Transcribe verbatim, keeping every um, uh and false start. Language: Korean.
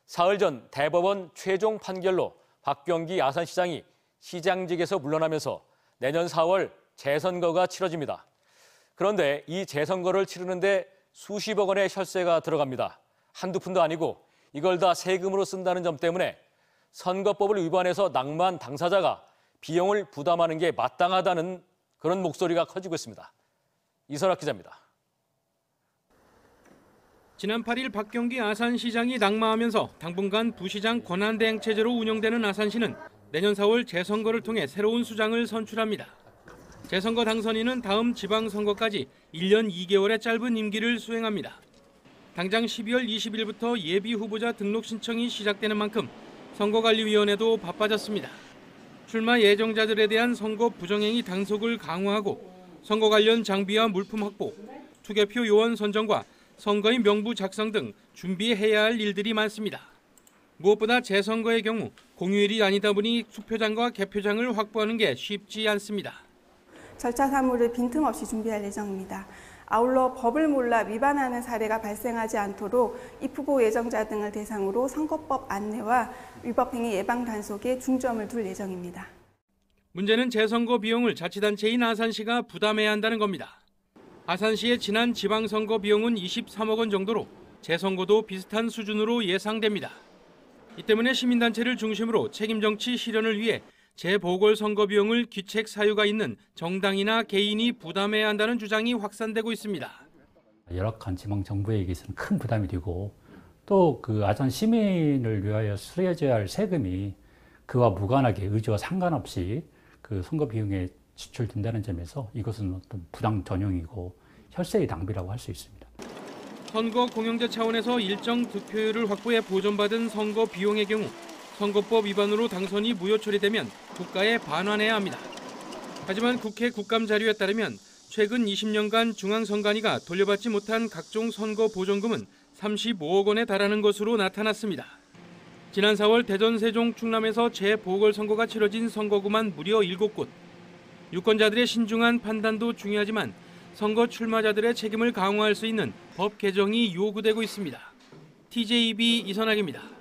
사흘 전 대법원 최종 판결로 박경기 아산시장이 시장직에서 물러나면서 내년 사월 재선거가 치러집니다. 그런데 이 재선거를 치르는데 수십억 원의 혈세가 들어갑니다. 한두 푼도 아니고 이걸 다 세금으로 쓴다는 점 때문에 선거법을 위반해서 낙마한 당사자가 비용을 부담하는 게 마땅하다는 그런 목소리가 커지고 있습니다. 이선학 기자입니다. 지난 팔 일 박경기 아산시장이 낙마하면서 당분간 부시장 권한대행 체제로 운영되는 아산시는 내년 사월 재선거를 통해 새로운 수장을 선출합니다. 재선거 당선인은 다음 지방선거까지 일 년 이 개월의 짧은 임기를 수행합니다. 당장 십이월 이십일부터 예비후보자 등록 신청이 시작되는 만큼 선거관리위원회도 바빠졌습니다. 출마 예정자들에 대한 선거 부정행위 단속을 강화하고 선거 관련 장비와 물품 확보, 투개표 요원 선정과 선거인 명부 작성 등 준비해야 할 일들이 많습니다. 무엇보다 재선거의 경우 공휴일이 아니다 보니 수표장과 개표장을 확보하는 게 쉽지 않습니다. 절차 사무를 빈틈없이 준비할 예정입니다. 아울러 법을 몰라 위반하는 사례가 발생하지 않도록 입후보 예정자 등을 대상으로 선거법 안내와 위법행위 예방 단속에 중점을 둘 예정입니다. 문제는 재선거 비용을 자치단체인 아산시가 부담해야 한다는 겁니다. 아산시의 지난 지방선거 비용은 이십삼억 원 정도로 재선거도 비슷한 수준으로 예상됩니다. 이 때문에 시민단체를 중심으로 책임정치 실현을 위해 재보궐선거 비용을 귀책 사유가 있는 정당이나 개인이 부담해야 한다는 주장이 확산되고 있습니다. 열악한 지방정부에게서는 큰 부담이 되고 또 그 아산 시민을 위하여 수령해줘야 할 세금이 그와 무관하게 의지와 상관없이 그 선거 비용에 지출된다는 점에서 이것은 어떤 부당 전용이고 혈세의 낭비라고 할 수 있습니다. 선거 공영제 차원에서 일정 득표율을 확보해 보전받은 선거 비용의 경우 선거법 위반으로 당선이 무효 처리되면 국가에 반환해야 합니다. 하지만 국회 국감 자료에 따르면 최근 이십 년간 중앙선관위가 돌려받지 못한 각종 선거 보전금은 삼십오억 원에 달하는 것으로 나타났습니다. 지난 사월 대전, 세종, 충남에서 재보궐선거가 치러진 선거구만 무려 일곱 곳. 유권자들의 신중한 판단도 중요하지만 선거 출마자들의 책임을 강화할 수 있는 법 개정이 요구되고 있습니다. 티제이비 이선학입니다.